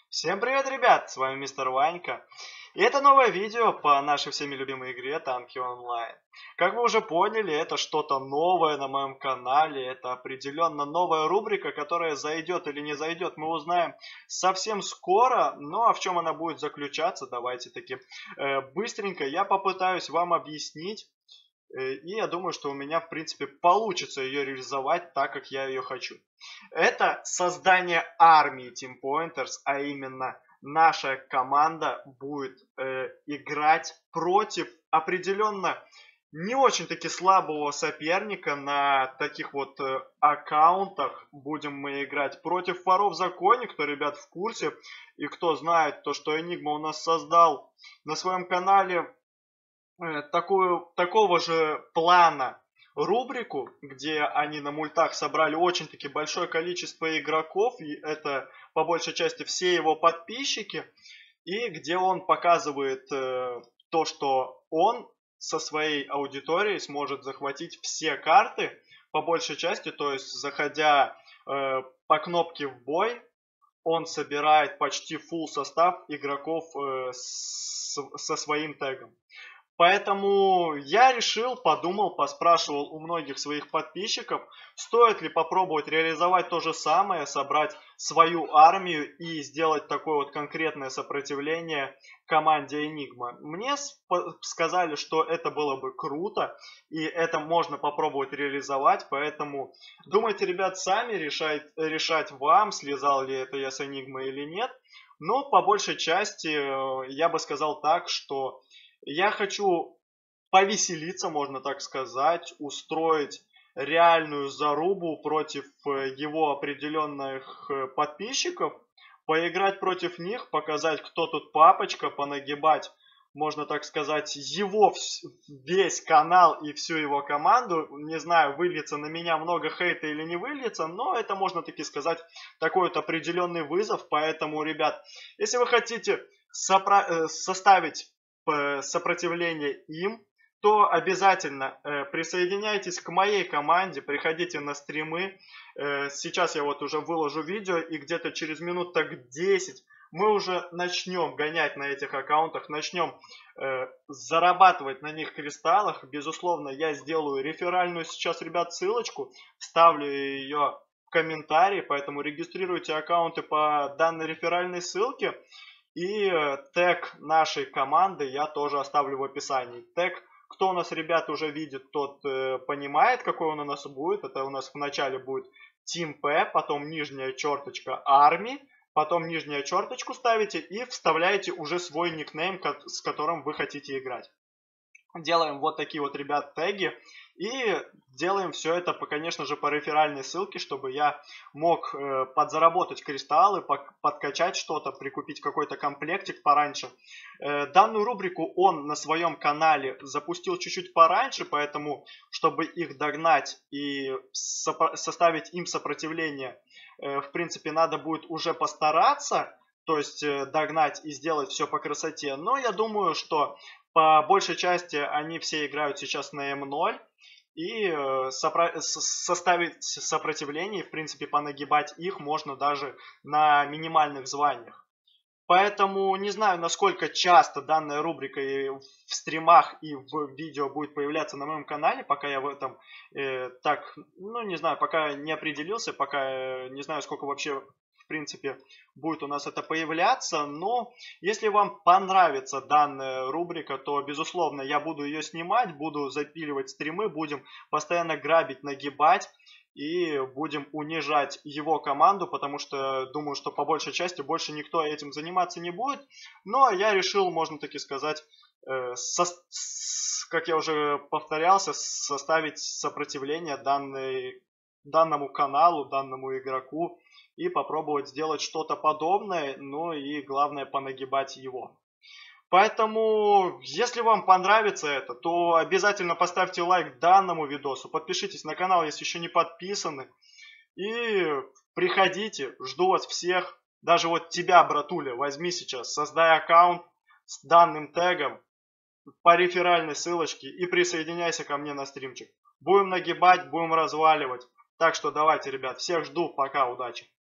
Всем привет, ребят! С вами мистер Ванька. И это новое видео по нашей всеми любимой игре Танки Онлайн. Как вы уже поняли, это что-то новое на моем канале. Это определенно новая рубрика, которая зайдет или не зайдет, мы узнаем совсем скоро. Ну а в чем она будет заключаться, давайте таки быстренько я попытаюсь вам объяснить. И я думаю, что у меня, в принципе, получится ее реализовать так, как я ее хочу. Это создание армии Team Pointers, а именно наша команда будет играть против определенно не очень-таки слабого соперника на таких вот аккаунтах. Будем мы играть против воров в законе, кто, ребят, в курсе. И кто знает то, что Enigma у нас создал на своем канале такого же плана рубрику, где они на мультах собрали очень-таки большое количество игроков, и это по большей части все его подписчики, и где он показывает то, что он со своей аудиторией сможет захватить все карты по большей части, то есть заходя по кнопке в бой, он собирает почти full состав игроков со своим тегом. Поэтому я решил, подумал, поспрашивал у многих своих подписчиков, стоит ли попробовать реализовать то же самое, собрать свою армию и сделать такое вот конкретное сопротивление команде Enigma. Мне сказали, что это было бы круто, и это можно попробовать реализовать, поэтому думайте, ребят, сами решать вам, слезал ли это я с Enigma или нет. Но по большей части я бы сказал так, что я хочу повеселиться, можно так сказать, устроить реальную зарубу против его определенных подписчиков, поиграть против них, показать, кто тут папочка, понагибать, можно так сказать, его весь канал и всю его команду. Не знаю, выльется на меня много хейта или не выльется, но это, можно таки сказать, такой вот определенный вызов. Поэтому, ребят, если вы хотите составить сопротивление им, то обязательно присоединяйтесь к моей команде, приходите на стримы. Сейчас я вот уже выложу видео, и где-то через минут так 10 мы уже начнем гонять на этих аккаунтах, начнем зарабатывать на них кристаллах. Безусловно, я сделаю реферальную сейчас, ребят, ссылочку, вставлю ее в комментарии, поэтому регистрируйте аккаунты по данной реферальной ссылке. И тег нашей команды я тоже оставлю в описании. Тег, кто у нас, ребята, уже видит, тот понимает, какой он у нас будет. Это у нас вначале будет Team P, потом нижняя черточка Army, потом нижнюю черточку ставите и вставляете уже свой никнейм, с которым вы хотите играть. Делаем вот такие вот, ребят, теги. И делаем все это, конечно же, по реферальной ссылке, чтобы я мог подзаработать кристаллы, подкачать что-то, прикупить какой-то комплектик пораньше. Данную рубрику он на своем канале запустил чуть-чуть пораньше, поэтому, чтобы их догнать и составить им сопротивление, в принципе, надо будет уже постараться. То есть догнать и сделать все по красоте. Но я думаю, что по большей части они все играют сейчас на М0. И составить сопротивление, в принципе, понагибать их можно даже на минимальных званиях. Поэтому не знаю, насколько часто данная рубрика и в стримах, и в видео будет появляться на моем канале, пока я в этом не знаю, пока не определился, пока не знаю, сколько вообще в принципе будет у нас это появляться. Но если вам понравится данная рубрика, то безусловно я буду ее снимать, буду запиливать стримы, будем постоянно грабить, нагибать и будем унижать его команду, потому что думаю, что по большей части больше никто этим заниматься не будет. Но я решил, можно таки сказать, как я уже повторялся, составить сопротивление данному каналу, данному игроку и попробовать сделать что-то подобное, ну и главное понагибать его. Поэтому, если вам понравится это, то обязательно поставьте лайк данному видосу, подпишитесь на канал, если еще не подписаны. И приходите, жду вас всех. Даже вот тебя, братуля, возьми сейчас, создай аккаунт с данным тегом по реферальной ссылочке и присоединяйся ко мне на стримчик. Будем нагибать, будем разваливать. Так что давайте, ребят, всех жду, пока, удачи.